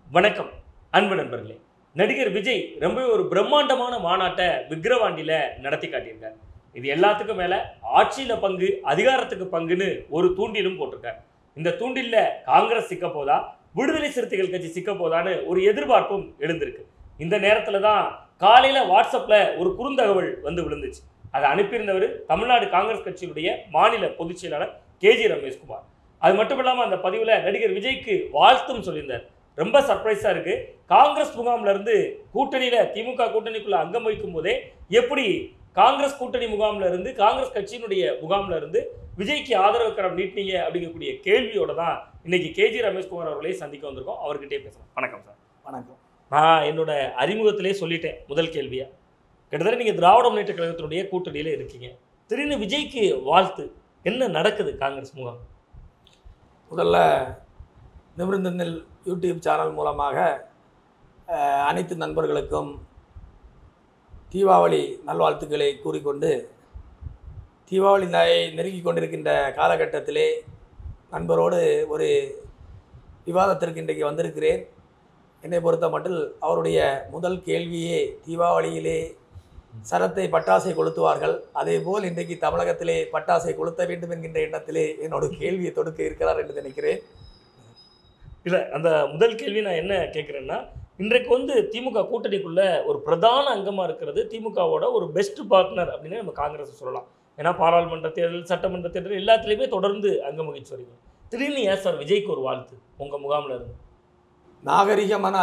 வணக்கம் அன்பு நண்பர்களே. நடிகர் விஜய் ரொம்ப ஒரு பிரம்மாண்டமான மாநாட்டை விக்கிரவாண்டியில நடத்தி காட்டியிருக்கார். இது எல்லாத்துக்கும் மேல ஆட்சியில பங்கு, அதிகாரத்துக்கு பங்குன்னு ஒரு தூண்டிலும் போட்டிருக்கார். இந்த தூண்டில்ல காங்கிரஸ் சிக்க போதா, விடுதலை சிறுத்தைகள் கட்சி சிக்க போதான்னு ஒரு எதிர்பார்ப்பும் எழுந்திருக்கு. இந்த நேரத்துல தான் காலையில வாட்ஸ்அப்ல ஒரு குறுந்தகவல் வந்து விழுந்துச்சு. அதை அனுப்பியிருந்தவர் தமிழ்நாடு காங்கிரஸ் கட்சியினுடைய மாநில பொதுச் செயலாளர் கேஜி ரமேஷ்குமார். அது மட்டும் இல்லாமல் அந்த பதிவில் நடிகர் விஜய்க்கு வாழ்த்தும் சொல்லியிருந்தார். ரொம்ப சர்ப்ரைஸாக இருக்குது. காங்கிரஸ் முகாமில் இருந்து கூட்டணியில் திமுக கூட்டணிக்குள்ளே அங்கம் வைக்கும் போதே எப்படி காங்கிரஸ் கூட்டணி முகாமில் இருந்து காங்கிரஸ் கட்சியினுடைய முகாமில் இருந்து விஜய்க்கு ஆதரவு கரம் நீட்டினீங்க அப்படிங்கக்கூடிய கேள்வியோட தான் இன்னைக்கு கேஜி ரமேஷ்குமார் அவர்களே சந்திக்க வந்திருக்கோம். அவர்கிட்டே பேசலாம். வணக்கம் சார். வணக்கம். நான் என்னோட அறிமுகத்திலே சொல்லிட்டேன் முதல் கேள்வியாக. கிட்டத்தட்ட நீங்கள் திராவிட முன்னேற்ற கழகத்தினுடைய கூட்டணியில் இருக்கீங்க. திடீர்னு விஜய்க்கு வாழ்த்து, என்ன நடக்குது காங்கிரஸ் முகாம்? முதல்ல நிமிர்ந்த நெல் யூடியூப் சேனல் மூலமாக அனைத்து நண்பர்களுக்கும் தீபாவளி நல்வாழ்த்துக்களை கூறிக்கொண்டு, தீபாவளி நெருங்கி கொண்டிருக்கின்ற காலகட்டத்திலே நண்பரோடு ஒரு விவாதத்திற்கு இன்றைக்கு வந்திருக்கிறேன். என்னை பொறுத்த மட்டும் அவருடைய முதல் கேள்வியே தீபாவளியிலே சரத்தை பட்டாசை கொளுத்துவார்கள், அதே போல் இன்றைக்கு தமிழகத்திலே பட்டாசை கொளுத்த வேண்டும் என்கின்ற எண்ணத்திலே என்னோட கேள்வியை தொடுக்க இருக்கிறார் என்று நினைக்கிறேன். இல்லை, அந்த முதல் கேள்வி நான் என்ன கேட்குறேன்னா, இன்றைக்கு வந்து திமுக கூட்டணிக்குள்ள ஒரு பிரதான அங்கமாக இருக்கிறது திமுகவோட ஒரு பெஸ்ட் பார்ட்னர் அப்படின்னு நம்ம காங்கிரஸ் சொல்லலாம். ஏன்னா பாராளுமன்ற தேர்தல், சட்டமன்ற தேர்தல் எல்லாத்துலேயுமே தொடர்ந்து அங்கம் வகிச்சு வரீங்க. திடீர்னு ஏன் சார் விஜய்க்கு ஒரு வாழ்த்து உங்கள் முகாமில் இருந்து? நாகரிகமான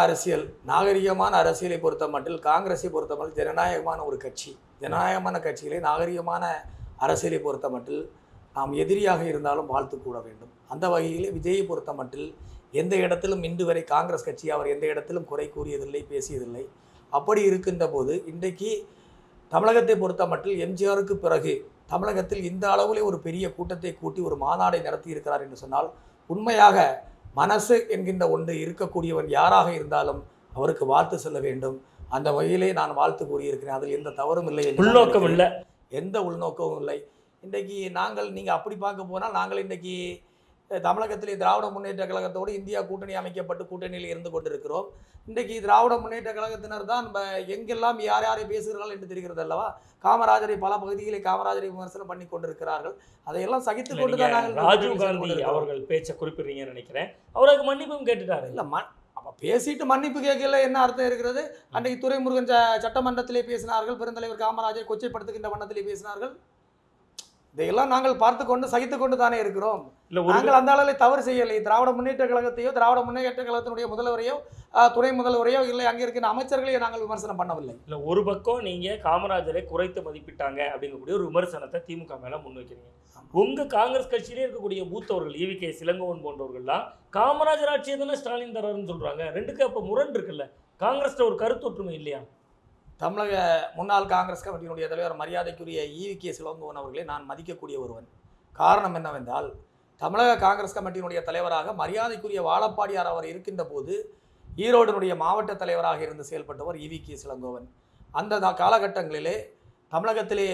அரசியலை பொறுத்த மட்டும், காங்கிரஸை பொறுத்த மட்டும் ஜனநாயகமான ஒரு கட்சி. ஜனநாயகமான கட்சியிலே நாகரிகமான அரசியலை பொறுத்த மட்டும் நாம் எதிரியாக இருந்தாலும் வாழ்த்து கூட வேண்டும். அந்த வகையிலே விஜயை பொறுத்த மட்டும் எந்த இடத்திலும் இன்று வரை காங்கிரஸ் கட்சி அவர் எந்த இடத்திலும் குறை கூறியதில்லை, பேசியதில்லை. அப்படி இருக்கின்ற போது இன்றைக்கு தமிழகத்தை பொறுத்த மட்டும் எம்ஜிஆருக்கு பிறகு தமிழகத்தில் இந்த அளவிலே ஒரு பெரிய கூட்டத்தை கூட்டி ஒரு மாநாடை நடத்தி இருக்கிறார் என்று சொன்னால், உண்மையாக மனசு என்கின்ற ஒன்று இருக்கக்கூடியவன் யாராக இருந்தாலும் அவருக்கு வாழ்த்து சொல்ல வேண்டும். அந்த வகையிலே நான் வாழ்த்து கூறியிருக்கிறேன். அதில் எந்த தவறும் இல்லை, உள்நோக்கம் இல்லை, எந்த உள்நோக்கமும் இல்லை. இன்றைக்கு நீங்கள் அப்படி பார்க்க போனால், நாங்கள் இன்றைக்கி தமிழகத்திலே திராவிட முன்னேற்ற கழகத்தோடு இந்தியா கூட்டணி அமைக்கப்பட்டு கூட்டணியில் இருந்து கொண்டிருக்கிறோம். இன்றைக்கு திராவிட முன்னேற்ற கழகத்தினர் தான் எங்கெல்லாம் யார் யாரை பேசுகிறார்கள் என்று தெரிகிறது அல்லவா? காமராஜரை பல பகுதிகளை காமராஜரை விமர்சனம் பண்ணி கொண்டிருக்கிறார்கள். அதையெல்லாம் சகித்து கொண்டு தான் நாங்கள் ராஜீவ் காந்தி அவர்கள் பேச்சை குறிப்பிடுறீங்கன்னு நினைக்கிறேன். அவருக்கு மன்னிப்பும் கேட்டுட்டாரு. இல்லை, அப்போ பேசிட்டு மன்னிப்பு கேட்கல என்ன அர்த்தம் இருக்கிறது? அன்றைக்கு துரைமுருகன் சட்டமன்றத்திலே பேசினார்கள், பெருந்தலைவர் காமராஜரை கொச்சைப்படுத்துகின்ற வண்ணத்திலே பேசினார்கள். இதையெல்லாம் நாங்கள் பார்த்து கொண்டு சகித்து கொண்டு தானே இருக்கிறோம். நாங்கள் அந்த அளவில் தவறு செய்யலை. திராவிட முன்னேற்ற கழகத்தையோ திராவிட முன்னேற்ற கழகத்தினுடைய முதல்வரையோ துணை முதல்வரையோ இல்லை அங்கே இருக்கிற அமைச்சர்களையோ நாங்கள் விமர்சனம் பண்ணவில்லை. இல்லை, ஒரு பக்கம் நீங்கள் காமராஜரை குறைத்து மதிப்பிட்டாங்க அப்படிங்கக்கூடிய ஒரு விமர்சனத்தை திமுக மேலே முன்வைக்கிறீங்க. உங்கள் காங்கிரஸ் கட்சியிலே இருக்கக்கூடிய மூத்தவர்கள் EVK இளங்கோவன் போன்றவர்கள்லாம் காமராஜர் ஆட்சியை தானே ஸ்டாலின் தராருன்னு சொல்கிறாங்க. ரெண்டுக்கு அப்போ முரண் இருக்குல்ல? காங்கிரஸ்ல ஒரு கருத்து ஒற்றுமை இல்லையா? தமிழக முன்னாள் காங்கிரஸ் கமிட்டியினுடைய தலைவர் மரியாதைக்குரிய EVK இளங்கோவன் அவர்களை நான் மதிக்கக்கூடிய ஒருவன். காரணம் என்னவென்றால், தமிழக காங்கிரஸ் கமிட்டியினுடைய தலைவராக மரியாதைக்குரிய வாழப்பாடியார் அவர் இருக்கின்ற போது ஈரோடுனுடைய மாவட்ட தலைவராக இருந்து செயல்பட்டவர் EVK இளங்கோவன். அந்த காலகட்டங்களிலே தமிழகத்திலே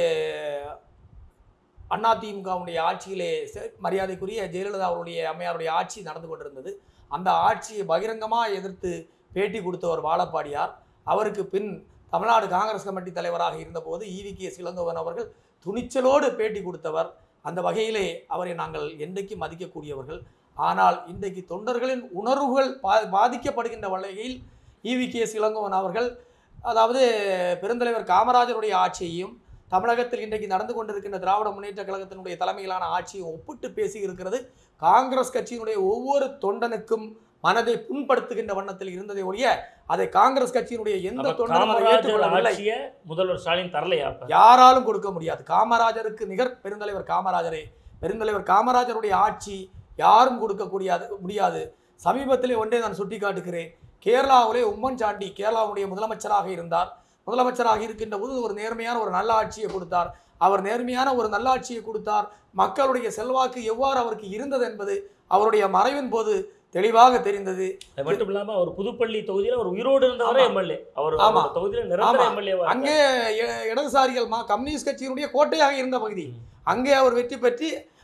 அதிமுகவுடைய ஆட்சியிலே மரியாதைக்குரிய ஜெயலலிதா அவருடைய அம்மையாருடைய ஆட்சி நடந்து கொண்டிருந்தது. அந்த ஆட்சியை பகிரங்கமாக எதிர்த்து பேட்டி கொடுத்தவர் வாழப்பாடியார். அவருக்கு பின் தமிழ்நாடு காங்கிரஸ் கமிட்டி தலைவராக இருந்தபோது EVK இளங்கோவன் அவர்கள் துணிச்சலோடு பேட்டி கொடுத்தவர். அந்த வகையிலே அவரை நாங்கள் என்றைக்கு மதிக்கக்கூடியவர்கள். ஆனால் இன்றைக்கு தொண்டர்களின் உணர்வுகள் பாதிக்கப்படுகின்ற வகையில் EVK இளங்கோவன் அவர்கள், அதாவது பெருந்தலைவர் காமராஜருடைய ஆட்சியையும் தமிழகத்தில் இன்றைக்கு நடந்து கொண்டிருக்கின்ற திராவிட முன்னேற்ற கழகத்தினுடைய தலைமையிலான ஆட்சியும் ஒப்பிட்டு பேசி இருக்கிறது காங்கிரஸ் கட்சியினுடைய ஒவ்வொரு தொண்டனுக்கும் மனதை புண்படுத்துகின்ற வண்ணத்தில் இருந்ததை ஒழிய அதை காங்கிரஸ் கட்சியினுடைய எந்த தொண்டனும் ஏற்றுக்கொள்ளவில்லை. முதல்வர் ஸ்டாலின் தரலையா? யாராலும் கொடுக்க முடியாது. காமராஜருக்கு நிகர் பெருந்தலைவர் காமராஜரே. பெருந்தலைவர் காமராஜருடைய ஆட்சி யாரும் கொடுக்க முடியாது. சமீபத்திலே ஒன்றே நான் சுட்டி காட்டுகிறேன். கேரளாவிலே உம்மன் சாண்டி கேரளாவுடைய முதலமைச்சராக இருந்தார். முதலமைச்சராக இருக்கின்ற போது ஒரு நேர்மையான ஒரு நல்ல ஆட்சியை கொடுத்தார். அவர் நேர்மையான ஒரு நல்ல ஆட்சியை கொடுத்தார். மக்களுடைய செல்வாக்கு எவ்வாறு அவருக்கு இருந்தது என்பது அவருடைய மறைவின் போது தெளிவாக தெரிந்தது. அது மட்டும் இல்லாமல் அவர் புதுப்பள்ளி தொகுதியில் ஒரு உயிரோடு இருந்தவரே MLA. அவர் தொகுதியில் நிரந்தர MLA. அங்கே இடதுசாரிகள் கம்யூனிஸ்ட் கட்சியினுடைய கோட்டையாக இருந்த பகுதி. அங்கே அவர் வெற்றி பெற்று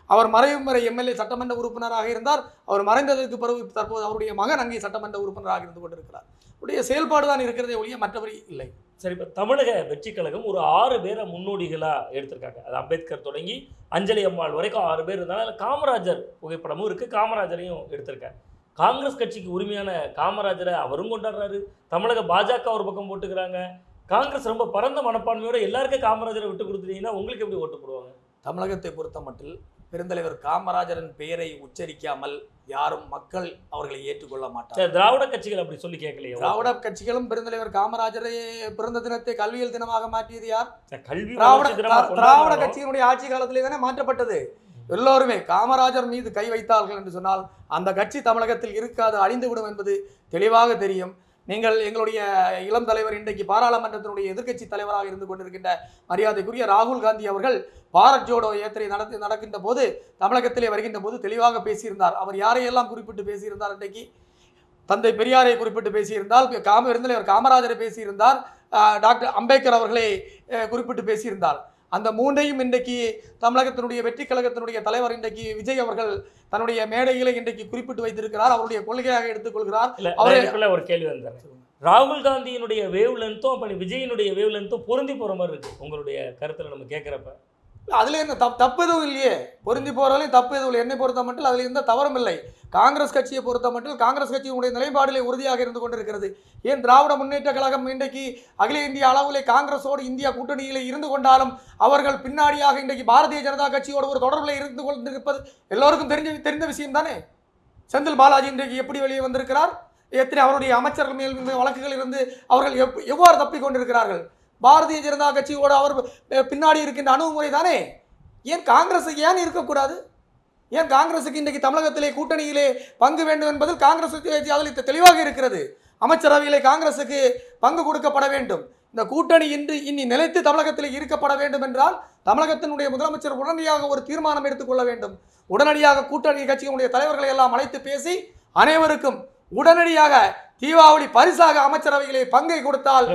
அவர் மறையும் வரை எம்எல்ஏ சட்டமன்ற உறுப்பினராக இருந்தார். அவர் மறைந்ததற்கு பிறகு தற்போது அவருடைய மகன் அங்கே சட்டமன்ற உறுப்பினராக இருந்து கொண்டிருக்கிறார். அவருடைய செயல்பாடு தான் இருக்கிறதே ஒழிய மற்றபடி இல்லை. சரி, இப்போ தமிழக வெற்றி கழகம் ஒரு 6 பேரை முன்னோடிகளாக எடுத்திருக்காங்க. அது அம்பேத்கர் தொடங்கி அஞ்சலி அம்மாள் வரைக்கும் 6 பேர் இருந்தாலும் அதில் காமராஜர் புகைப்படமும் இருக்குது, காமராஜரையும் எடுத்திருக்காங்க. காங்கிரஸ் கட்சிக்கு உரிமையான காமராஜரை அவரும் கொண்டாடுறாரு, தமிழக பாஜக ஒரு பக்கம் போட்டுக்கிறாங்க. காங்கிரஸ் ரொம்ப பரந்த மனப்பான்மையோட எல்லாருக்கும் காமராஜரை விட்டு கொடுத்துட்டீங்கன்னா உங்களுக்கு எப்படி ஓட்டு போடுவாங்க? தமிழகத்தை பொறுத்த மட்டில் பெருந்தலைவர் காமராஜரின் பெயரை உச்சரிக்காமல் யாரும் மக்கள் அவர்களை ஏற்றுக்கொள்ள மாட்டார். திராவிட கட்சிகள் அப்படி சொல்லி கேட்கலையே. திராவிட கட்சிகளும் பெருந்தலைவர் காமராஜரை பிறந்த தினத்தை கல்வியல் தினமாக மாற்றியது யார்? கல்வி. திராவிட கட்சியினுடைய ஆட்சி காலத்திலே தானே மாற்றப்பட்டது. எல்லோருமே காமராஜர் மீது கை வைத்தார்கள் என்று சொன்னால் அந்த கட்சி தமிழகத்தில் இருக்காது, அழிந்துவிடும் என்பது தெளிவாக தெரியும். நீங்கள் எங்களுடைய இளம் தலைவர் இன்றைக்கு பாராளுமன்றத்தினுடைய எதிர்க்கட்சி தலைவராக இருந்து கொண்டிருக்கின்ற மரியாதைக்குரிய ராகுல் காந்தி அவர்கள் பாரத் ஜோடோ யாத்திரை நடக்கின்ற போது தமிழகத்திலே வருகின்ற போது தெளிவாக பேசியிருந்தார். அவர் யாரையெல்லாம் குறிப்பிட்டு பேசியிருந்தார்? இன்றைக்கு தந்தை பெரியாரை குறிப்பிட்டு பேசியிருந்தால், பெருந்தலைவர் காமராஜரை பேசியிருந்தார், டாக்டர் அம்பேத்கர் அவர்களை குறிப்பிட்டு பேசியிருந்தார். அந்த மூன்றையும் இன்றைக்கு தமிழகத்தினுடைய வெற்றி கழகத்தினுடைய தலைவர் இன்றைக்கு விஜய் அவர்கள் தன்னுடைய மேடையில இன்றைக்கு குறிப்பிட்டு வைத்திருக்கிறார், அவருடைய கொள்கையாக எடுத்துக்கொள்கிறார். ஒரு கேள்வி வந்தார், ராகுல் காந்தியினுடைய வேவ் லென்த்தும் அப்ப விஜயினுடைய வேவ் லென்த்தும் பொருந்தி போற மாதிரி இருக்கு. உங்களுடைய கருத்துல நம்ம கேட்கிறப்ப அதுல என்ன தப்பு எதுவும் இல்லையே, பொருந்தி போறதுலையும் தப்பு எதுவும் இல்லை. என்னை பொறுத்த மட்டும் அதுல எந்த தவறும் இல்லை. காங்கிரஸ் கட்சியை பொறுத்த மட்டும் காங்கிரஸ் கட்சியினுடைய நிலைப்பாடிலே உறுதியாக இருந்து கொண்டிருக்கிறது. ஏன் திராவிட முன்னேற்ற கழகம் இன்றைக்கு அகில இந்திய அளவிலே காங்கிரஸோடு இந்தியா கூட்டணியிலே இருந்து கொண்டாலும் அவர்கள் பின்னாடியாக இன்றைக்கு பாரதிய ஜனதா கட்சியோடு ஒரு தொடர்பில் இருந்து கொண்டிருப்பது எல்லோருக்கும் தெரிந்த விஷயம் தானே. செந்தில் பாலாஜி இன்றைக்கு எப்படி வெளியே வந்திருக்கிறார்? எத்தனை அவருடைய அமைச்சர்கள் மேல் வழக்குகள் இருந்து அவர்கள் எவ்வாறு தப்பிக் கொண்டிருக்கிறார்கள்? பாரதிய ஜனதா கட்சியோடு அவர் பின்னாடி இருக்கின்ற அணுகுமுறை தானே. ஏன் காங்கிரஸ் ஏன் இருக்கக்கூடாது? ஏன் காங்கிரஸுக்கு இன்றைக்கு தமிழகத்திலே கூட்டணியிலே பங்கு வேண்டும் என்பதில் காங்கிரஸ் அதில் தெளிவாக இருக்கிறது. அமைச்சரவையிலே காங்கிரஸுக்கு பங்கு கொடுக்கப்பட வேண்டும். இந்த கூட்டணி இனி நிலைத்து தமிழகத்தில் இருக்கப்பட வேண்டும் என்றால் தமிழகத்தினுடைய முதலமைச்சர் உடனடியாக ஒரு தீர்மானம் எடுத்துக்கொள்ள வேண்டும். உடனடியாக கூட்டணி கட்சியினுடைய தலைவர்களை எல்லாம் அழைத்து பேசி அனைவருக்கும் உடனடியாக தீபாவளி பரிசாக அமைச்சரவைகளை பங்கை கொடுத்தால்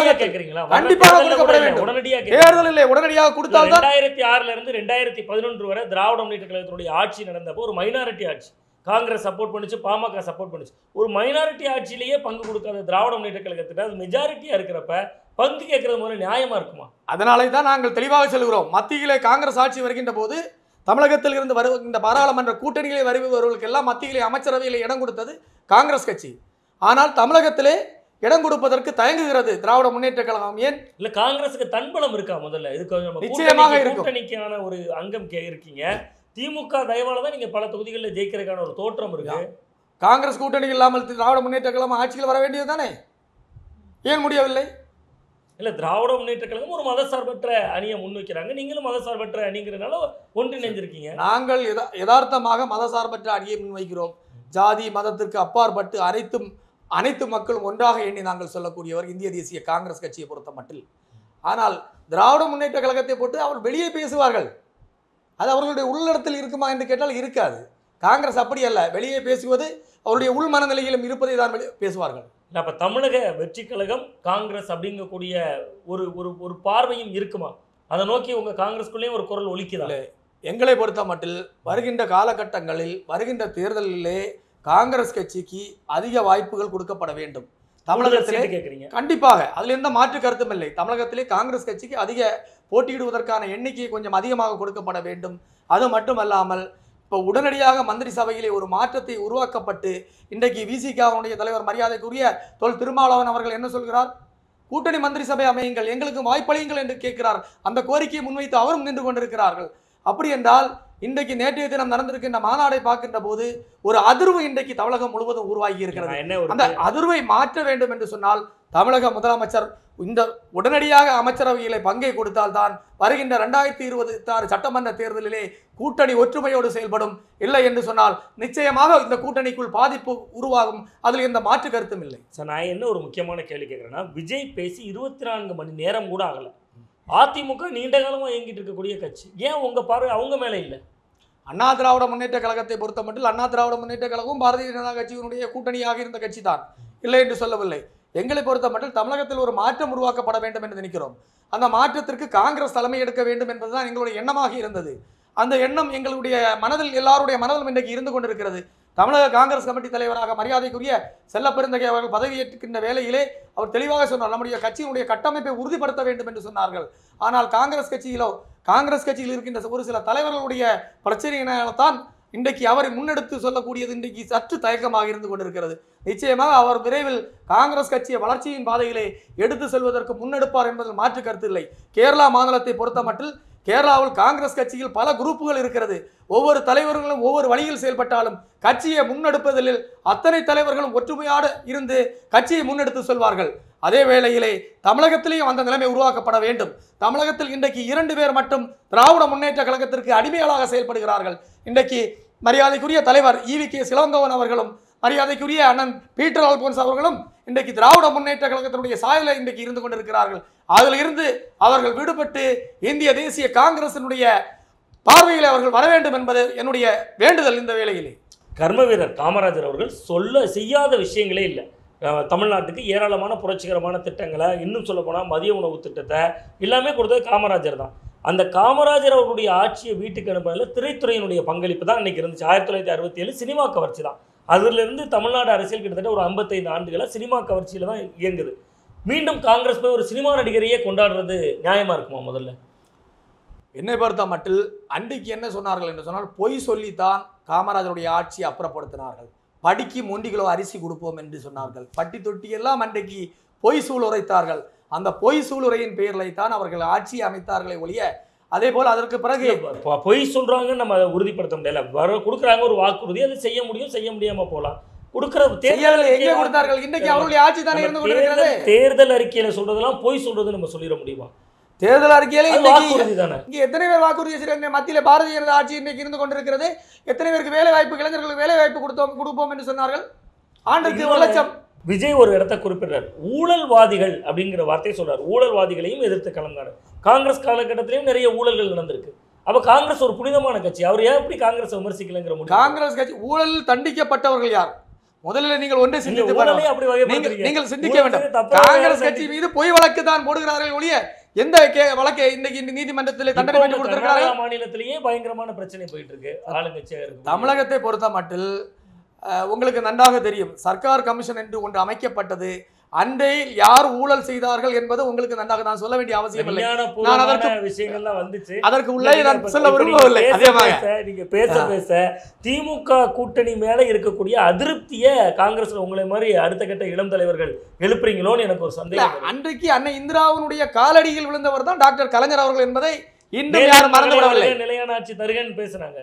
கண்டிப்பாக கொடுக்கப்பட வேண்டும். தேர்தலில் உடனடியாக கொடுத்தால் 2006 இருந்து 2011 வரை திராவிட முன்னேற்ற கழகத்தினுடைய ஆட்சி நடந்தப்போ ஒரு மைனாரிட்டி ஆட்சி, காங்கிரஸ் சப்போர்ட் பண்ணுச்சு, பாமக சப்போர்ட் பண்ணுச்சு. ஒரு மைனாரிட்டி ஆட்சியிலேயே பங்கு கொடுக்காத திராவிட முன்னேற்ற கழகத்திட்ட அது மெஜாரிட்டியா இருக்கிறப்ப பங்கு கேட்கறது முதல்ல நியாயமா இருக்குமா? அதனாலே தான் நாங்கள் தெளிவாக சொல்கிறோம், மத்தியிலே காங்கிரஸ் ஆட்சி வருகின்ற போது தமிழகத்தில் இருந்து வருகின்ற பாராளுமன்ற கூட்டணிகளை வருபவர்களுக்கு எல்லாம் மத்தியிலே அமைச்சரவையில் இடம் கொடுத்தது காங்கிரஸ் கட்சி. ஆனால் தமிழகத்திலே இடம் கொடுப்பதற்கு தயங்குகிறது திராவிட முன்னேற்ற கழகம். ஏன் இல்ல காங்கிரஸுக்கு தன்பலம் இருக்கா? முதல்ல இதுக்கு நிச்சயமாக இருக்கும். கூட்டணிக்கான ஒரு அங்கம் இருக்கீங்க. திமுக தயவால தான் நீங்க பல தொகுதிகளில் ஜெயிக்கிறதுக்கான ஒரு தோற்றம் இருக்கு. காங்கிரஸ் கூட்டணி இல்லாமல் திராவிட முன்னேற்ற கழகம் ஆட்சியில் வர வேண்டியது தானே, ஏன் முடியவில்லை? இல்ல திராவிட முன்னேற்ற கழகம் ஒரு மதசார்பற்ற அணியை முன்வைக்கிறாங்க, நீங்களும் மதசார்பற்ற அணிங்கிறதுனால ஒன்றிணைஞ்சிருக்கீங்க. நாங்கள் யதார்த்தமாக மதசார்பற்ற அணியை முன்வைக்கிறோம். ஜாதி மதத்திற்கு அப்பாற்பட்டு அனைத்து மக்களும் ஒன்றாக எண்ணி நாங்கள் சொல்லக்கூடியவர் இந்திய தேசிய காங்கிரஸ் கட்சியை பொறுத்த மட்டில். ஆனால் திராவிட முன்னேற்ற கழகத்தை போட்டு அவர் வெளியே பேசுவார்கள், அது அவர்களுடைய உள்ளடத்தில் இருக்குமா என்று கேட்டால் இருக்காது. காங்கிரஸ் அப்படி அல்ல, வெளியே பேசுவது அவருடைய உள் மனநிலையிலும் இருப்பதை தான் பேசுவார்கள். அப்போ தமிழக வெற்றி கழகம் காங்கிரஸ் அப்படிங்கக்கூடிய ஒரு பார்வையும் இருக்குமா? அதை நோக்கி உங்க காங்கிரஸ்குள்ளேயும் ஒரு குரல் ஒலிக்குதா? எங்களை பொறுத்த மட்டில் வருகின்ற காலகட்டங்களில் வருகின்ற தேர்தலிலே காங்கிரஸ் கட்சிக்கு அதிக வாய்ப்புகள் கொடுக்கப்பட வேண்டும். தமிழகத்திலே கேட்குறீங்க? கண்டிப்பாக, அதில் எந்த மாற்று கருத்தும் இல்லை. தமிழகத்திலே காங்கிரஸ் கட்சிக்கு அதிக போட்டியிடுவதற்கான எண்ணிக்கை கொஞ்சம் அதிகமாக கொடுக்கப்பட வேண்டும். அது மட்டுமல்லாமல் இப்போ உடனடியாக மந்திரி சபையிலே ஒரு மாற்றத்தை உருவாக்கப்பட்டு இன்றைக்கு விசிகாவுடைய தலைவர் மரியாதைக்குரிய தொல் திருமாவளவன் அவர்கள் என்ன சொல்கிறார்? கூட்டணி மந்திரி சபை அமையுங்கள், எங்களுக்கு வாய்ப்பளியுங்கள் என்று கேட்கிறார். அந்த கோரிக்கையை முன்வைத்து அவரும் நின்று கொண்டிருக்கிறார்கள். அப்படி என்றால் இன்றைக்கு நேற்றைய தினம் நடந்திருக்கின்ற மாநாடை பார்க்கின்ற போது ஒரு அதிர்வு இன்றைக்கு தமிழகம் முழுவதும் உருவாகி இருக்கிறது. அந்த அதிர்வை மாற்ற வேண்டும் என்று சொன்னால் தமிழக முதலமைச்சர் இந்த உடனடியாக அமைச்சரவையிலே பங்கை கொடுத்தால்தான் வருகின்ற 2026 சட்டமன்ற தேர்தலிலே கூட்டணி ஒற்றுமையோடு செயல்படும். இல்லை என்று சொன்னால் நிச்சயமாக இந்த கூட்டணிக்குள் பாதிப்பு உருவாகும். அதில் எந்த மாற்று கருத்தும் இல்லை. சார், நான் என்ன ஒரு முக்கியமான கேள்வி கேட்குறேன்னா, விஜய் பேசி 24 மணி நேரம் கூட ஆகலை. அதிமுக நீண்ட காலமாக இயங்கிட்டு இருக்கக்கூடிய கட்சி, ஏன் உங்க பார்வை அவங்க மேலே இல்லை? அண்ணா திராவிட முன்னேற்ற கழகத்தை பொறுத்த மட்டும் அண்ணா திராவிட முன்னேற்ற கழகம் பாரதிய ஜனதா கட்சியினுடைய கூட்டணியாக இருந்த கட்சி தான், இல்லை என்று சொல்லவில்லை. எங்களை பொறுத்த மட்டும் தமிழகத்தில் ஒரு மாற்றம் உருவாக்கப்பட வேண்டும் என்று நினைக்கிறோம். அந்த மாற்றத்திற்கு காங்கிரஸ் தலைமை எடுக்க வேண்டும் என்பதுதான் எங்களுடைய எண்ணமாக இருந்தது. அந்த எண்ணம் எங்களுடைய மனதில் எல்லாருடைய மனதிலும் இன்றைக்கு இருந்து கொண்டிருக்கிறது. தமிழக காங்கிரஸ் கமிட்டி தலைவராக மரியாதைக்குரிய செல்லப்பெருந்தகை அவர்கள் பதவியேற்கின்ற வேளையிலே அவர் தெளிவாக சொன்னார், நம்முடைய கட்சியினுடைய கட்டமைப்பை உறுதிப்படுத்த வேண்டும் என்று சொன்னார்கள். ஆனால் காங்கிரஸ் கட்சியில் இருக்கின்ற ஒரு சில தலைவர்களுடைய பிரச்சனையினால்தான் இன்றைக்கு அவரை முன்னெடுத்து சொல்லக்கூடியது இன்றைக்கு சற்று தயக்கமாக இருந்து கொண்டிருக்கிறது. நிச்சயமாக அவர் விரைவில் காங்கிரஸ் கட்சியை வளர்ச்சியின் பாதையிலே எடுத்து செல்வதற்கு முன்னெடுப்பார் என்பதில் மாற்று கருத்து இல்லை. கேரளா மாநிலத்தை பொறுத்த மட்டில் கேரளாவில் காங்கிரஸ் கட்சியில் பல குரூப்புகள் இருக்கிறது. ஒவ்வொரு தலைவர்களும் ஒவ்வொரு வழியில் செயல்பட்டாலும் கட்சியை முன்னெடுப்பதில் அத்தனை தலைவர்களும் ஒற்றுமையோடு இருந்து கட்சியை முன்னெடுத்து செல்வார்கள். அதே வேளையிலே தமிழகத்திலேயும் அந்த நிலைமை உருவாக்கப்பட வேண்டும். தமிழகத்தில் இன்றைக்கு 2 பேர் மட்டும் திராவிட முன்னேற்ற கழகத்திற்கு அடிமைகளாக செயல்படுகிறார்கள். இன்றைக்கு மரியாதைக்குரிய தலைவர் ஈவி.கே. இளங்கோவன் அவர்களும் மரியாதைக்குரிய அண்ணன் பீட்டர் அல்போன்ஸ் அவர்களும் இன்றைக்கு திராவிட முன்னேற்ற கழகத்தினுடைய சாயலை இன்றைக்கு இருந்து கொண்டிருக்கிறார்கள். அதில் இருந்து அவர்கள் விடுபட்டு இந்திய தேசிய காங்கிரசினுடைய பார்வையில் அவர்கள் வர வேண்டும் என்பது என்னுடைய வேண்டுதல். இந்த வேளையிலே கர்ம வீரர் காமராஜர் அவர்கள் செய்யாத விஷயங்களே இல்லை. தமிழ்நாட்டுக்கு ஏராளமான புரட்சிகரமான திட்டங்களை, இன்னும் சொல்ல போனால் மதிய உணவு திட்டத்தை எல்லாமே கொடுத்தது காமராஜர் தான். அந்த காமராஜர் அவர்களுடைய ஆட்சியை வீட்டுக்கு அனுப்புறதுல திரைத்துறையினுடைய பங்களிப்பு தான் இன்றைக்கி இருந்துச்சு. 1967 சினிமா கவர்ச்சி தான். அதிலிருந்து தமிழ்நாடு அரசியல் கிட்டத்தட்ட ஒரு 55 ஆண்டுகளாக சினிமா கவர்ச்சியில் தான் இயங்குது. மீண்டும் காங்கிரஸ் போய் ஒரு சினிமா நடிகரையே கொண்டாடுறது நியாயமாக இருக்குமா? முதல்ல என்னை பொறுத்த மட்டில் அன்றைக்கு என்ன சொன்னார்கள் என்று சொன்னால், பொய் சொல்லித்தான் காமராஜருடைய ஆட்சியை அப்புறப்படுத்தினார்கள். படிக்கு 3 கிலோ அரிசி கொடுப்போம் என்று சொன்னார்கள். பட்டி தொட்டி எல்லாம் அன்றைக்கு பொய் சூள் உரைத்தார்கள். அந்த பொய் சூளுரையின் பெயரில் தான் அவர்கள் ஆட்சியை அமைத்தார்களே ஒழிய, அதே போல் அதற்கு பிறகு பொய் சொல்றாங்கன்னு நம்ம அதை உறுதிப்படுத்த முடியல. கொடுக்குறாங்க ஒரு வாக்குறுதி, அதை செய்ய முடியும், செய்ய முடியாம போகலாம். எங்கே கொடுத்தார்கள்? இன்னைக்கு அவருடைய ஆட்சி தானே இருந்து கொண்டிருக்கிறது. தேர்தல் அறிக்கையில சொல்றதெல்லாம் பொய் சொல்றது நம்ம சொல்லிட முடியுமா? தேர்தல் அறிக்கையில வாக்குறுதி தானே. இங்க எத்தனை பேர் வாக்குறுதி மத்தியில பாரதிய ஜனதா ஆட்சி இன்னைக்கு இருந்து கொண்டிருக்கிறது. எத்தனை பேருக்கு வேலை வாய்ப்பு, இளைஞர்களுக்கு வேலை வாய்ப்பு கொடுப்போம் என்று சொன்னார்கள். ஆண்டுக்கு 1 லட்சம். விஜய் ஒரு இடத்தை குறிப்பிடுறார், ஊழல்வாதிகள் அப்படிங்கிற வார்த்தையை சொல்றாரு. ஊழல்வாதிகளையும் எதிர்த்து கிளம்பினாரு. காங்கிரஸ் காலகட்டத்திலையும் நிறைய ஊழல்கள் நடந்திருக்கு. அப்ப காங்கிரஸ் ஒரு புனிதமான கட்சி, அவர் ஏன் எப்படி காங்கிரஸ் விமர்சிக்கலங்கிற முடியும்? காங்கிரஸ் கட்சி ஊழலில் தண்டிக்கப்பட்டவர்கள் யார்? முதலில் நீங்கள் ஒன்றை சிந்தித்து நீங்கள் சிந்திக்க வேண்டும். காங்கிரஸ் கட்சி மீது பொய் வழக்கு தான் போடுகிறார்கள் ஒழிய எந்த வழக்கை இன்னைக்கு நீதிமன்றத்தில் தண்டனை பெற்று கொடுத்திருக்கிறார்கள். மாநிலத்திலேயே பயங்கரமான பிரச்சனை போயிட்டு இருக்கு ஆளுங்கட்சியாக இருக்கு. தமிழகத்தை பொறுத்த மட்டில் உங்களுக்கு நன்றாக தெரியும், சர்க்கார் கமிஷன் என்று ஒன்று அமைக்கப்பட்டது. அன்றையில் யார் ஊழல் செய்தார்கள் என்பது உங்களுக்கு நன்றாக நான் சொல்ல வேண்டிய அவசியம் இல்லை. நான் அதற்கு விஷயங்கள்லாம் வந்துச்சு, அதற்கு உள்ளே நான் சொல்ல விரும்பவில்லை. நீங்க பேச திமுக கூட்டணி மேல இருக்கக்கூடிய அதிருப்தியை காங்கிரஸ்ல உங்களை மாதிரி அடுத்த கட்ட இளம் தலைவர்கள் எழுப்புறீங்களோன்னு எனக்கு ஒரு சந்தேகம். அன்றைக்கு அன்னை இந்திராவினுடைய காலடியில் விழுந்தவர் தான் டாக்டர் கலைஞர் அவர்கள் என்பதை இன்னும் யாரும் மறந்துவிடவில்லை. நிலையான ஆட்சி தருகன்னு பேசுனாங்க.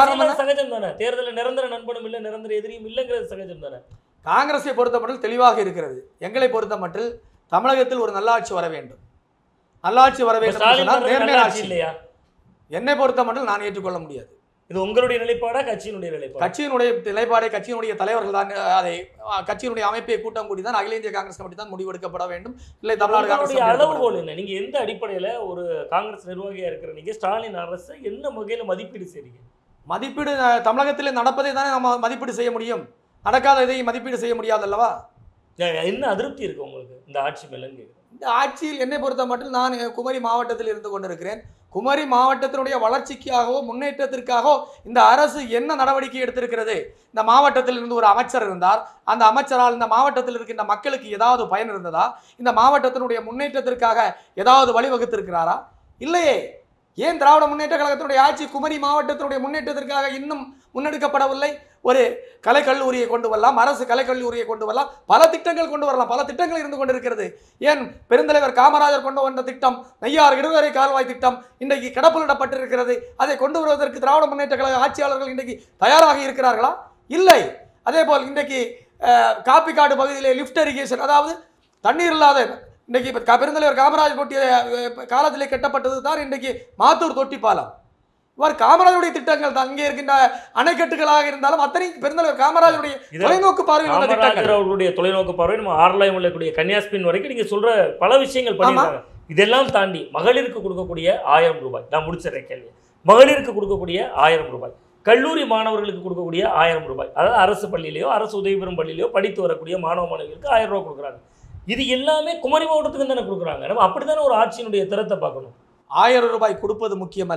சகஜம் தானே. தேர்தலில் நிரந்தர நண்பனும் இல்லை, நிரந்தர எதிரியும் இல்லைங்கிறது சகஜம் தானே. காங்கிரஸை பொறுத்த மட்டில் தெளிவாக இருக்கிறது. எங்களை பொறுத்த மட்டில் தமிழகத்தில் ஒரு நல்லாட்சி வர வேண்டும். நல்லாட்சி வர வேண்டும் இல்லையா? என்னை பொறுத்த மட்டில் நான் ஏற்றுக்கொள்ள முடியாது. இது உங்களுடைய நிலைப்பாடா, கட்சியினுடைய நிலைப்பாடு? கட்சியினுடைய நிலைப்பாடை கட்சியினுடைய தலைவர்கள் தான், அதை கட்சியினுடைய அமைப்பை கூட்டம் கூடி தான் அகில இந்திய காங்கிரஸ் கமிட்டி தான் முடிவெடுக்கப்பட வேண்டும். இல்லை தமிழ்நாடு காங்கிரஸ் அளவுகோல் என்ன? நீங்க எந்த அடிப்படையில் ஒரு காங்கிரஸ் நிர்வாகியா இருக்கிற நீங்க ஸ்டாலின் அரசு என்ன வகையில் மதிப்பீடு செய்றீங்க? மதிப்பீடு தமிழகத்தில் நடப்பதை தானே நம்ம மதிப்பீடு செய்ய முடியும். நடக்காத இதை மதிப்பீடு செய்ய முடியாது அல்லவா? என்ன அதிருப்தி இருக்கு உங்களுக்கு இந்த ஆட்சி மேல? இந்த ஆட்சியில் என்னை பொறுத்த மட்டும் நான் குமரி மாவட்டத்தில் இருந்து கொண்டிருக்கிறேன். குமரி மாவட்டத்தினுடைய வளர்ச்சிக்காகவோ முன்னேற்றத்திற்காகவோ இந்த அரசு என்ன நடவடிக்கை எடுத்திருக்கிறது? இந்த மாவட்டத்தில் இருந்து ஒரு அமைச்சர் இருந்தார். அந்த அமைச்சரால் இந்த மாவட்டத்தில் இருக்கின்ற மக்களுக்கு ஏதாவது பயன் இருந்ததா? இந்த மாவட்டத்தினுடைய முன்னேற்றத்திற்காக ஏதாவது வழிவகுத்திருக்கிறாரா? இல்லையே. ஏன் திராவிட முன்னேற்ற கழகத்தினுடைய ஆட்சி குமரி மாவட்டத்தினுடைய முன்னேற்றத்திற்காக இன்னும் முன்னெடுக்கப்படவில்லை? ஒரு கலைக்கல்லூரியை கொண்டு வரலாம், அரசு கலைக்கல்லூரியை கொண்டு வரலாம், பல திட்டங்கள் கொண்டு வரலாம், பல திட்டங்கள் இருந்து கொண்டிருக்கிறது. ஏன் பெருந்தலைவர் காமராஜர் கொண்டு வந்த திட்டம் நெய்யார் இடுவரை கால்வாய் திட்டம் இன்றைக்கு கிடப்பிலிடப்பட்டிருக்கிறது. அதை கொண்டு வருவதற்கு திராவிட முன்னேற்ற கழக ஆட்சியாளர்கள் இன்றைக்கு தயாராக இருக்கிறார்களா? இல்லை. அதே போல் இன்றைக்கு காப்பிக்காடு பகுதியிலே லிஃப்ட் இரிகேஷன், அதாவது தண்ணீர் இல்லாத, இன்றைக்கு பெருந்தலைவர் காமராஜர் கொட்டிய காலத்திலே கட்டப்பட்டது தான் இன்றைக்கு மாத்தூர் தொட்டி பாலம். இவர் காமராஜருடைய திட்டங்கள் தான். இங்கே இருக்கின்ற அணைக்கட்டுகளாக இருந்தாலும் அத்தனை பெருந்தலைவர் காமராஜருடைய தொலைநோக்கு பார்வை. அவருடைய தொலைநோக்கு பார்வை நம்ம ஆர்லாயம் உள்ளக்கூடிய கன்னியாஸ்பின் வரைக்கும் நீங்க சொல்ற பல விஷயங்கள் பண்ணிருக்காங்க. இதெல்லாம் தாண்டி மகளிருக்கு கொடுக்கக்கூடிய 1000 ரூபாய், நான் முடிச்சிடறேன் கேள்வி. மகளிருக்கு கொடுக்கக்கூடிய 1000 ரூபாய், கல்லூரி மாணவர்களுக்கு கொடுக்கக்கூடிய 1000 ரூபாய், அதாவது அரசு பள்ளியிலையோ அரசு உதவி பெறும் பள்ளியிலையோ படித்து வரக்கூடிய மாணவ மாணவிகளுக்கு 1000 ரூபாய் கொடுக்குறாங்க. இது எல்லாமே குமரி மாவட்டத்துக்கு தானே கொடுக்குறாங்க. நம்ம அப்படித்தானே ஒரு ஆட்சியினுடைய திறத்தை பார்க்கணும். 1000 ரூபாய் கொடுப்பது முக்கியமல்ல,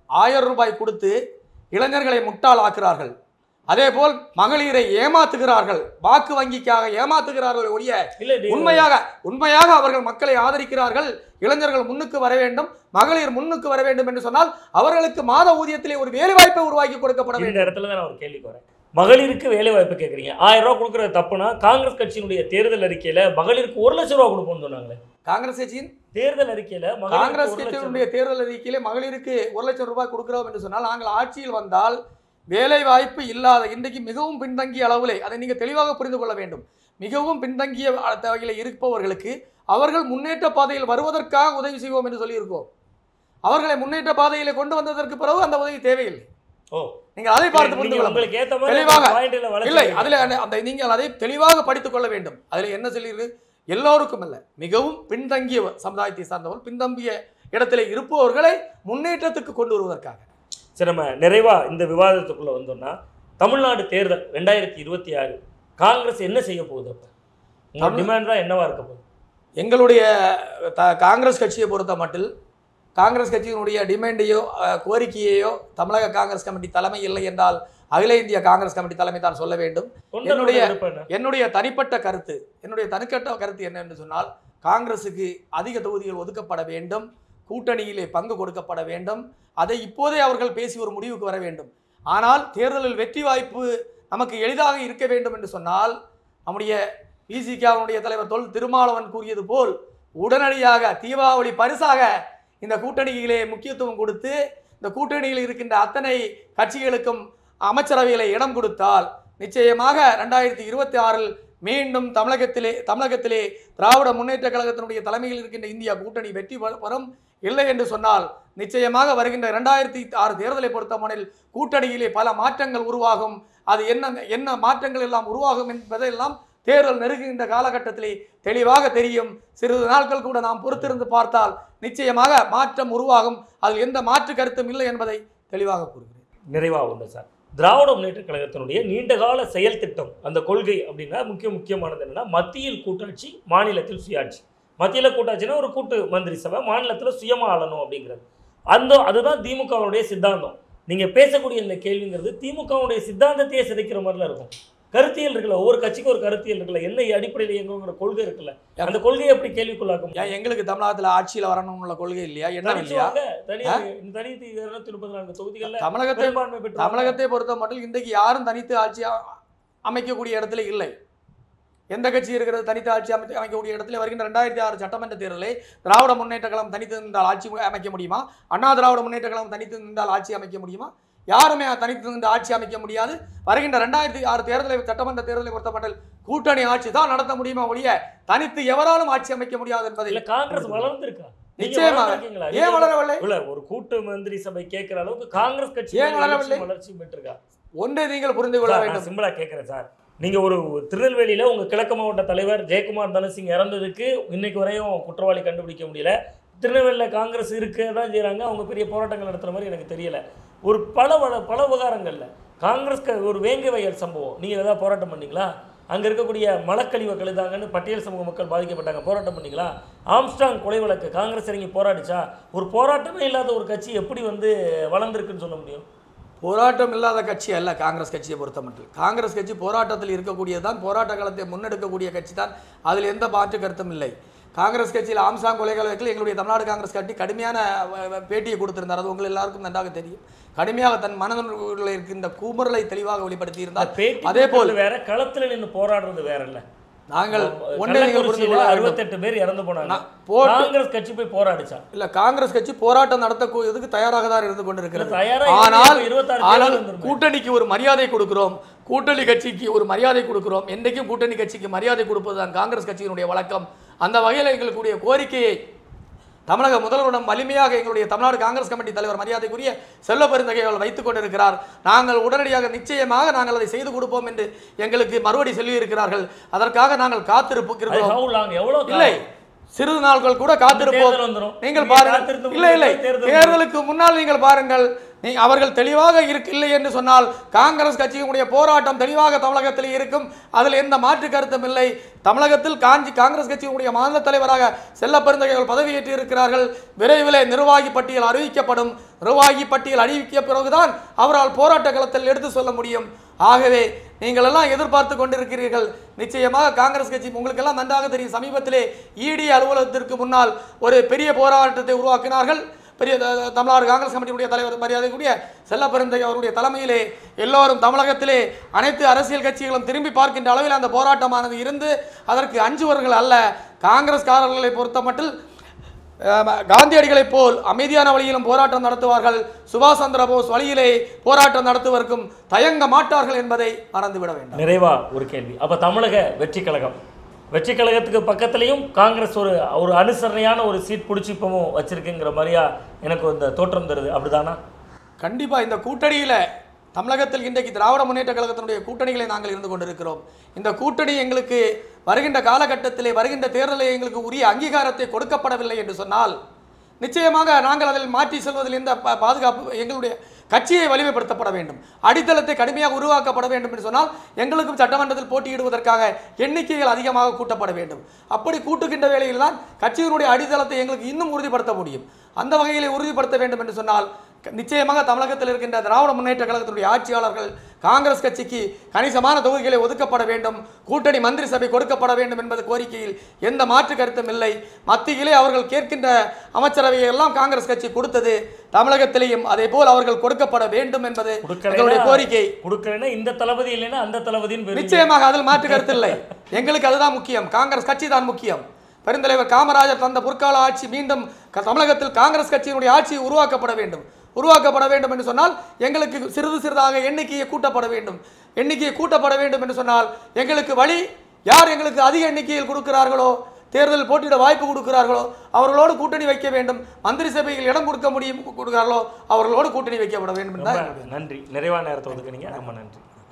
1000 ரூபாய் கொடுத்து இளைஞர்களை முட்டாளாக்குறார்கள். அதேபோல் மகளிரை ஏமாத்துகிறார்கள், வாக்கு வங்கிக்காக ஏமாத்துகிறார்கள் ஒழிய உண்மையாக அவர்கள் மக்களை ஆதரிக்கிறார்கள். இளைஞர்கள் முன்னுக்கு வர வேண்டும், மகளிர் முன்னுக்கு வர வேண்டும் என்று சொன்னால் அவர்களுக்கு மாத ஊதியத்திலே ஒரு வேலை வாய்ப்பை உருவாக்கி கொடுக்கப்பட வேண்டும். இந்த இடத்துல தான் நான் ஒரு கேள்விக்கு வரேன். மகளிருக்கு வேலை வாய்ப்பு கேட்குறீங்க, 1000 ரூபா கொடுக்குறது தப்புனா காங்கிரஸ் கட்சியினுடைய தேர்தல் அறிக்கையில மகளிருக்கு 1 லட்சம் ரூபா கொடுப்போம்னு சொன்னாங்களே. காங்கிரஸ் கட்சியின் தேர்தல் அறிக்கையில காங்கிரஸ் கட்சியினுடைய தேர்தல் அறிக்கையிலே மகளிருக்கு 1 லட்சம் ரூபாய் கொடுக்கிறோம் என்று சொன்னால் நாங்கள் ஆட்சியில் வந்தால் வேலை வாய்ப்பு இல்லாத இன்றைக்கு மிகவும் பின்தங்கிய அளவிலே, அதை நீங்கள் தெளிவாக புரிந்து கொள்ள வேண்டும், மிகவும் பின்தங்கிய வகையில் இருப்பவர்களுக்கு அவர்கள் முன்னேற்ற பாதையில் வருவதற்காக உதவி செய்வோம் என்று சொல்லியிருக்கோம். அவர்களை முன்னேற்ற பாதையிலே கொண்டு வந்ததற்கு பிறகு அந்த உதவி தேவையில்லை. நீங்கள் அதை பார்த்து புரிந்து கொள்ள தெளிவாக இல்லை, அதில் அந்த நீங்கள் அதை தெளிவாக படித்துக் கொள்ள வேண்டும். அதில் என்ன சொல்லியிருக்கு, எல்லோருக்கும் அல்ல, மிகவும் பின்தங்கிய சமுதாயத்தை சார்ந்தவர்கள், பின்தங்கிய இடத்துல இருப்பவர்களை முன்னேற்றத்துக்கு கொண்டு வருவதற்காக. சரி, நம்ம நிறைவா இந்த விவாதத்துக்குள்ள வந்தோம்னா, தமிழ்நாடு தேர்தல் 2026 காங்கிரஸ் என்ன செய்ய போகுது? அப்ப டிமாண்ட் தான் என்னவா இருக்க போகுது? எங்களுடைய காங்கிரஸ் கட்சியை பொறுத்த மட்டில் காங்கிரஸ் கட்சியினுடைய டிமாண்டையோ கோரிக்கையையோ தமிழக காங்கிரஸ் கமிட்டி தலைமை இல்லை என்றால் அகில இந்திய காங்கிரஸ் கமிட்டி தலைமை தான் சொல்ல வேண்டும். என்னுடைய தனிப்பட்ட கருத்து என்ன என்று சொன்னால், காங்கிரசுக்கு அதிக தொகுதிகள் ஒதுக்கப்பட வேண்டும், கூட்டணியிலே பங்கு கொடுக்கப்பட வேண்டும். அதை இப்போதே அவர்கள் பேசி ஒரு முடிவுக்கு வர வேண்டும். ஆனால் தேர்தலில் வெற்றி வாய்ப்பு நமக்கு எளிதாக இருக்க வேண்டும் என்று சொன்னால், நம்முடைய விசிகாவுடைய தலைவர் தொல் திருமாவளவன் கூறியது போல் உடனடியாக தீபாவளி பரிசாக இந்த கூட்டணியிலே முக்கியத்துவம் கொடுத்து இந்த கூட்டணியில் இருக்கின்ற அத்தனை கட்சிகளுக்கும் அமைச்சரவைகளை இடம் கொடுத்தால் நிச்சயமாக 2026 மீண்டும் தமிழகத்திலே திராவிட முன்னேற்ற கழகத்தினுடைய தலைமையில் இருக்கின்ற இந்தியா கூட்டணி வெற்றி பெறும். இல்லை என்று சொன்னால் நிச்சயமாக வருகின்ற 2006 தேர்தலை பொறுத்தவரையில் கூட்டணியிலே பல மாற்றங்கள் உருவாகும். அது என்ன மாற்றங்கள் எல்லாம் உருவாகும் என்பதெல்லாம் தேர்தல் நெருங்குகின்ற காலகட்டத்திலே தெளிவாக தெரியும். சிறிது நாட்கள் கூட நாம் பொறுத்திருந்து பார்த்தால் நிச்சயமாக மாற்றம் உருவாகும். அதில் எந்த மாற்று கருத்தும் இல்லை என்பதை தெளிவாக கூறுகிறேன். நிறைவாக உண்டு சார், திராவிட முன்னேற்ற கழகத்தினுடைய நீண்டகால செயல் திட்டம், அந்த கொள்கை அப்படின்னா முக்கியமானது என்னன்னா, மத்தியில் கூட்டாட்சி, மாநிலத்தில் சுயாட்சி. மத்தியில் கூட்டாட்சினா ஒரு கூட்டு மந்திரி சபை, மாநிலத்தில் சுயமாக ஆளணும் அப்படிங்கிறது. அதுதான் திமுகவுடைய சித்தாந்தம். நீங்கள் பேசக்கூடிய இந்த கேள்விங்கிறது திமுகவுடைய சித்தாந்தத்தையே சிதைக்கிற மாதிரிலாம் இருக்கும். கருத்தியல் இருக்குல்ல, ஒவ்வொரு கட்சிக்கும் ஒரு கருத்தியல் இருக்குல்ல, என்ன அடிப்படையில் எங்கிற கொள்கை இருக்குல்ல, அந்த கொள்கையை எப்படி கேள்விக்குள்ளாக்கும்? எங்களுக்கு தமிழகத்தில் ஆட்சியில் வரணும்னு கொள்கை இல்லையா? என்ன இல்லையா? தனி 234 தொகுதிகளில் தமிழகத்தை பொறுத்த மட்டும் இன்றைக்கு யாரும் தனித்து ஆட்சி அமைக்கக்கூடிய இடத்துல இல்லை. எந்த கட்சி இருக்கிறது தனித்து ஆட்சி அமைக்கக்கூடிய இடத்துல? வருகின்ற 2006 சட்டமன்ற தேர்தலை திராவிட முன்னேற்ற கழகம் தனித்து நின்றால் ஆட்சி அமைக்க முடியுமா? அண்ணா திராவிட முன்னேற்ற கழகம் தனித்து நின்றால் ஆட்சி அமைக்க முடியுமா? யாருமே தனித்து நின்று ஆட்சி அமைக்க முடியாது. வருகின்ற 2006 சட்டமன்ற தேர்தலை பொறுத்தப்பட்ட கூட்டணி ஆட்சி தான் நடத்த முடியுமா ஒழிய தனித்து எவராலும் ஆட்சி அமைக்க முடியாது என்பதில் காங்கிரஸ் வளர்ந்திருக்கா? நிச்சயமாக ஏன் வளரவில்லை? ஒரு கூட்டு மந்திரி சபை கேட்கிற அளவுக்கு காங்கிரஸ் கட்சி ஏன் வளரவில்லை? வளர்ச்சி பெற்றிருக்கா? ஒன்றை நீங்கள் புரிந்து கொள்ள வேண்டும். சிம்பிளா கேட்கிறேன் சார், நீங்க ஒரு திருநெல்வேலியில உங்க கிழக்கு மாவட்ட தலைவர் ஜெயக்குமார் தனசிங் இறந்ததுக்கு இன்னைக்கு வரையும் குற்றவாளி கண்டுபிடிக்க முடியல. திருநெல்வேலியில் காங்கிரஸ் இருக்க தான் செய்கிறாங்க, அவங்க பெரிய போராட்டங்கள் நடத்துகிற மாதிரி எனக்கு தெரியல. ஒரு பல விவகாரங்களில் காங்கிரஸ் ஒரு வேங்கை வயல் சம்பவம், நீங்கள் ஏதாவது போராட்டம் பண்ணீங்களா? அங்கே இருக்கக்கூடிய மலக்கழிவை கழுதாங்கன்னு பட்டியல் சமூக மக்கள் பாதிக்கப்பட்டாங்க, போராட்டம் பண்ணீங்களா? ஆம்ஸ்ட்ராங் கொலை வழக்கு காங்கிரஸ் இறங்கி போராடிச்சா? ஒரு போராட்டமே இல்லாத ஒரு கட்சி எப்படி வளர்ந்துருக்குன்னு சொல்ல முடியும்? போராட்டம் இல்லாத கட்சி அல்ல காங்கிரஸ் கட்சியை பொறுத்த மட்டும். காங்கிரஸ் கட்சி போராட்டத்தில் இருக்கக்கூடியதான், போராட்ட காலத்தை முன்னெடுக்கக்கூடிய கட்சி தான், அதில் எந்த மாற்று கருத்தும் இல்லை. காங்கிரஸ் கட்சியில் ஆம்ஸ்ட்ராங் கொலை வழக்கில் எங்களுடைய தமிழ்நாடு காங்கிரஸ் கட்சி கடுமையான பேட்டியை கொடுத்திருந்தார். அது உங்கள் எல்லாருக்கும் நன்றாக தெரியும். கடுமையாக தன் மனதில் இருக்கின்ற கூமரலை தெளிவாக வெளிப்படுத்தி இருந்தார். அதே போல் வேற களத்தில் நின்று போராடுறது வேற இல்லை. நாங்கள் 68 பேர் இறந்து போனாங்க, காங்கிரஸ் கட்சி போய் போராடிச்சா? இல்ல, காங்கிரஸ் கட்சி போராட்டம் நடத்தக்கூடியதுக்கு தயாராக தான் இருந்து கொண்டிருக்கிறது. ஆனால் கூட்டணிக்கு ஒரு மரியாதை கொடுக்கிறோம், கூட்டணி கட்சிக்கு ஒரு மரியாதை கொடுக்கிறோம். என்றைக்கும் கூட்டணி கட்சிக்கு மரியாதை கொடுப்பதுதான் காங்கிரஸ் கட்சியினுடைய வழக்கம். அந்த வகையில் எங்களுடைய கோரிக்கையை தமிழக முதல்வரிடம் வலிமையாக எங்களுடைய தமிழ்நாடு காங்கிரஸ் கமிட்டி தலைவர் மரியாதைக்குரிய செல்வ பெருந்தகையால் வைத்துக் கொண்டிருக்கிறார். நாங்கள் உடனடியாக நிச்சயமாக நாங்கள் அதை செய்து கொடுப்போம் என்று எங்களுக்கு மறுபடி சொல்லியிருக்கிறார்கள். அதற்காக நாங்கள் காத்திருப்போம். இல்லை, சிறிது நாட்கள் கூட காத்திருப்போம். நீங்கள் பாருங்கள், இல்லை தேர்தலுக்கு முன்னால் நீங்கள் பாருங்கள், அவர்கள் தெளிவாக இல்லை என்று சொன்னால் காங்கிரஸ் கட்சியினுடைய போராட்டம் தெளிவாக தமிழகத்தில் இருக்கும். அதில் எந்த மாற்று கருத்தும் இல்லை. தமிழகத்தில் காங்கிரஸ் கட்சியினுடைய மாநில தலைவராக செல்ல பெருந்தகைகள் பதவியேற்று இருக்கிறார்கள். விரைவில் நிர்வாகி பட்டியல் அறிவிக்கப்படும். நிர்வாகி பட்டியல் அறிவிக்க பிறகுதான் அவரால் போராட்ட களத்தில் எடுத்து சொல்ல முடியும். ஆகவே நீங்கள் எல்லாம் எதிர்பார்த்து கொண்டிருக்கிறீர்கள். நிச்சயமாக காங்கிரஸ் கட்சி உங்களுக்கெல்லாம் நன்றாக தெரியும். சமீபத்திலே இடி அலுவலகத்திற்கு முன்னால் ஒரு பெரிய போராட்டத்தை உருவாக்கினார்கள். பெரிய தமிழ்நாடு காங்கிரஸ் கமிட்டியுடைய தலைவர் மரியாதைக்குரிய செல்லப்பெருந்தை அவருடைய தலைமையிலே எல்லோரும் தமிழகத்திலே அனைத்து அரசியல் கட்சிகளும் திரும்பி பார்க்கின்ற அளவில் அந்த போராட்டமானது இருந்து அதற்கு அஞ்சுவர்கள் அல்ல. காங்கிரஸ்காரர்களை பொறுத்த மட்டும் காந்தியடிகளைப் போல் அமைதியான வழியிலும் போராட்டம் நடத்துவார்கள். சுபாஷ் சந்திர போஸ் வழியிலே போராட்டம் நடத்துவதற்கும் தயங்க மாட்டார்கள் என்பதை மறந்துவிட வேண்டும். நிறைவா ஒரு கேள்வி. அப்ப தமிழக வெற்றி கழகத்துக்கு பக்கத்துலையும் காங்கிரஸ் ஒரு அனுசரணையான ஒரு சீட் பிடிச்சிப்பமும் வச்சிருக்குங்கிற மாதிரியா எனக்கு இந்த தோற்றம் தருது. அப்படிதானா? கண்டிப்பா இந்த கூட்டணியில தமிழகத்தில் இன்றைக்கு திராவிட முன்னேற்ற கழகத்தினுடைய கூட்டணிகளை நாங்கள் இருந்து கொண்டிருக்கிறோம். இந்த கூட்டணி எங்களுக்கு வருகின்ற காலகட்டத்திலே வருகின்ற தேர்தலில் எங்களுக்கு உரிய அங்கீகாரத்தை கொடுக்கப்படவில்லை என்று சொன்னால் நிச்சயமாக நாங்கள் அதில் மாற்றி செல்வதில் எந்த பாதுகாப்பு எங்களுடைய கட்சியை வலிமைப்படுத்தப்பட வேண்டும். அடித்தளத்தை கடுமையாக உருவாக்கப்பட வேண்டும் என்று சொன்னால் எங்களுக்கும் சட்டமன்றத்தில் போட்டியிடுவதற்காக எண்ணிக்கைகள் அதிகமாக கூட்டப்பட வேண்டும். அப்படி கூட்டுகின்ற வேளையில் தான் கட்சியினுடைய அடித்தளத்தை எங்களுக்கு இன்னும் உறுதிப்படுத்த முடியும். அந்த வகையில் உறுதிப்படுத்த வேண்டும் என்று சொன்னால் நிச்சயமாக தமிழகத்தில் இருக்கின்ற திராவிட முன்னேற்ற கழகத்தினுடைய ஆட்சியாளர்கள் காங்கிரஸ் கட்சிக்கு கணிசமான தொகுதிகளை ஒதுக்கப்பட வேண்டும், கூட்டணி மந்திரி சபை கொடுக்கப்பட வேண்டும் என்பது கோரிக்கையில் எந்த மாற்று கருத்தும் இல்லை. மத்தியிலே அவர்கள் கேட்கின்ற அமைச்சரவையை எல்லாம் காங்கிரஸ் கட்சி கொடுத்தது. தமிழகத்திலேயும் அதே போல் அவர்கள் கொடுக்கப்பட வேண்டும் என்பது கோரிக்கை. இந்த தளபதி இல்லைன்னா அந்த தளபதி நிச்சயமாக அதில் மாற்று கருத்து இல்லை. எங்களுக்கு அதுதான் முக்கியம். காங்கிரஸ் கட்சி தான் முக்கியம். பெருந்தலைவர் காமராஜர் தந்த பொற்கால ஆட்சி மீண்டும் தமிழகத்தில் காங்கிரஸ் கட்சியினுடைய ஆட்சி உருவாக்கப்பட வேண்டும் என்று சொன்னால் எங்களுக்கு சிறிதாக எண்ணிக்கையை கூட்டப்பட வேண்டும் என்று சொன்னால் எங்களுக்கு வழி யார் எங்களுக்கு அதிக எண்ணிக்கையில் கொடுக்கிறார்களோ, தேர்தல் போட்டியிட வாய்ப்பு கொடுக்கிறார்களோ அவர்களோடு கூட்டணி வைக்க வேண்டும். மந்திரி சபையில் இடம் கொடுக்கிறார்களோ அவர்களோடு கூட்டணி வைக்கப்பட வேண்டும். நன்றி. நிறைவான நேரத்தை ஒதுக்குனீங்க. ரொம்ப நன்றி.